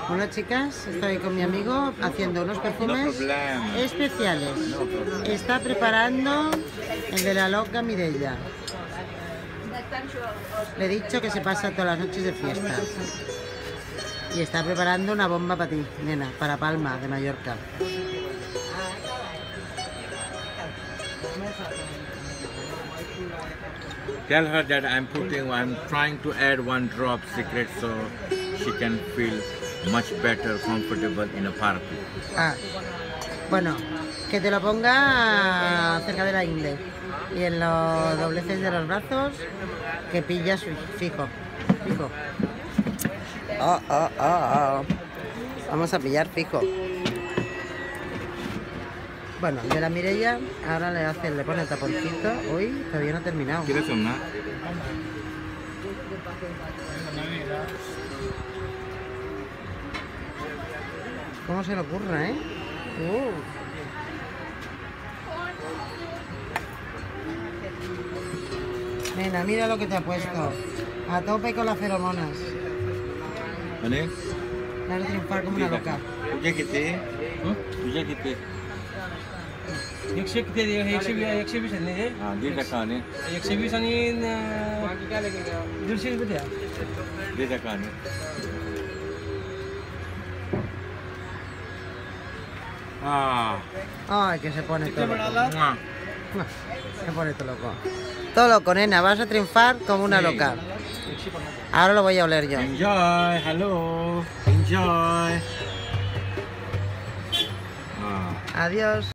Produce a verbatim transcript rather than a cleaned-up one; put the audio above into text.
Bueno, chicas, estoy con mi amigo haciendo unos perfumes especiales. Está preparando el de la loca Mireia. Le he dicho que se pasa todas las noches de fiesta. Y está preparando una bomba para ti, nena, para Palma, de Mallorca. Tell her that I'm putting, I'm trying to add one drop secret so she can feel much better, comfortable in a party. Ah, bueno, que te lo ponga cerca de la ingle y en los dobleces de los brazos, que pillas fijo, fijo. Oh, oh, oh, oh. Vamos a pillar fijo. Bueno, de la Mireia, ahora le hace, le pone el taponcito. Uy, todavía no ha terminado. ¿Quieres una? ¿Cómo se le ocurre, eh? Uh. Nena, mira lo que te ha puesto. A tope con las feromonas. ¿Vale? La vas a triunfar como una loca. तुझे किती? तुझे किती? एकशे किती एकशे वीस एकशे वीस आहे ना हे? हां, दीड टक्का आणि एकशे वीस आणि दीडशे रुपये द्या. दीड टक्का आणि Ah. Ay, que se pone todo loco. Mua. Se pone todo loco. Todo loco, nena. Vas a triunfar como una Sí. loca. Ahora lo voy a oler yo. Enjoy, hello, enjoy. Ah. Adiós.